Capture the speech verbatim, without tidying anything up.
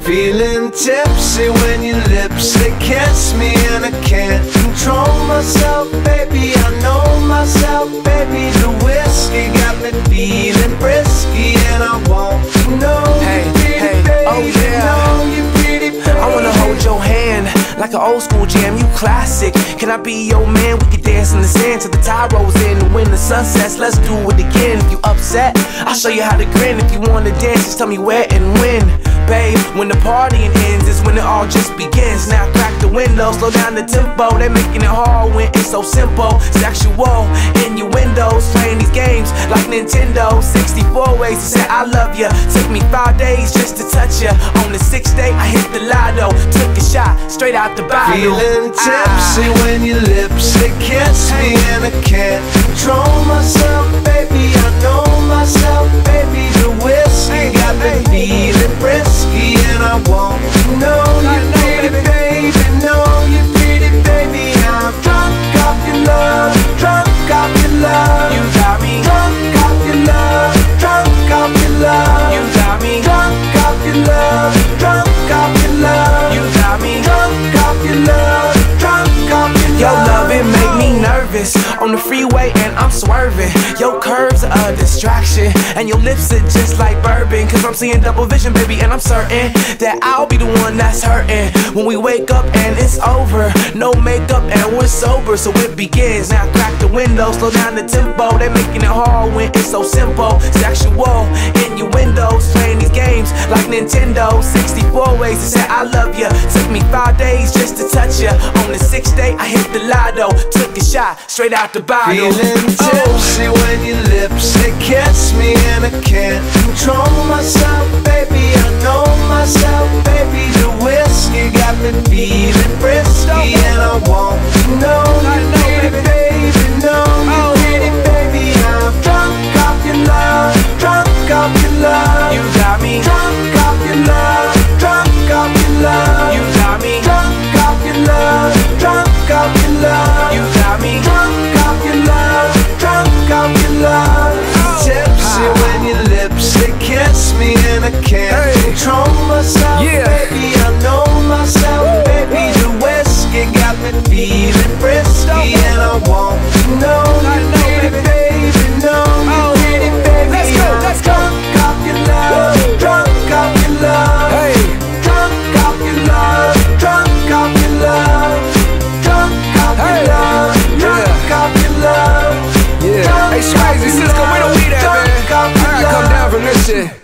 Feeling tipsy when your lips, they kiss me, and I can't control myself, baby. I know myself, baby. The whiskey got me feeling frisky, and I want to know hey, you pretty, hey, baby. oh yeah. Know you pretty, baby. I wanna hold your hand like an old school jam, you classic. Can I be your man? We can dance in the sand till the tide rolls in. When the sun sets, let's do it again. If you upset, I'll show you how to grin. If you wanna dance, just tell me where and when. Babe, when the partying ends is when it all just begins. Now crack the window, slow down the tempo. They're making it hard when it's so simple. Sexual innuendos, playing these games like Nintendo. Sixty-four ways to say I love ya. Took me five days just to touch ya. On the sixth day, I hit the lotto. Took a shot straight out the bottle. Feeling tipsy ah. when your lips, they kiss me, and I can't control myself, baby. I know myself, baby. The whiskey got me feeling frisky, and I want to know you pretty, baby. Know you pretty, baby. I'm drunk off your love, drunk off your love. You got me drunk off your love, drunk off your love. You got me drunk off your love, drunk off your love. You got me drunk off your love, drunk off your love. Your love, it make me nervous on the freeway and I'm swerving. Your curves are a distraction and your lips are just like bourbon. Cause I'm seeing double vision, baby, and I'm certain that I'll be the one that's hurting when we wake up and it's over. No makeup and we're sober, so it begins. Now crack the window, slow down the tempo. They're making it hard when it's so simple. Sexual innuendos, playing these games like Nintendo. Sixty-four ways to say I love ya. Took me five days just to touch ya. On the sixth day, I hit the lotto. Took a shot straight out the bottle. Feeling tipsy oh. when your lips, they kiss me, and I can't control myself, baby. I know myself, baby. The whiskey got me feeling frisky, and I want to know you pretty, baby. Know you pretty, baby. I'm drunk off your love, drunk off your love. You got me drunk off your love, drunk off your love. You got me drunk off your love, drunk off your love. You got me drunk off your love, drunk off your love. Tipsy when your lips, they kiss me, and I can't hey. control myself, yeah. baby. I know myself, Woo. baby. The whiskey got me feeling frisky, and I want to know you pretty, baby. Know you oh. pretty, baby. Let's go, let's go. Drunk off your love, Woo. drunk off your love. Hey. Drunk off your love, drunk off your love. Drunk off hey. your love, drunk off your love. Yeah. Hey, Swayze, Cisco, where the weed at, man? I gotta come down from this shit.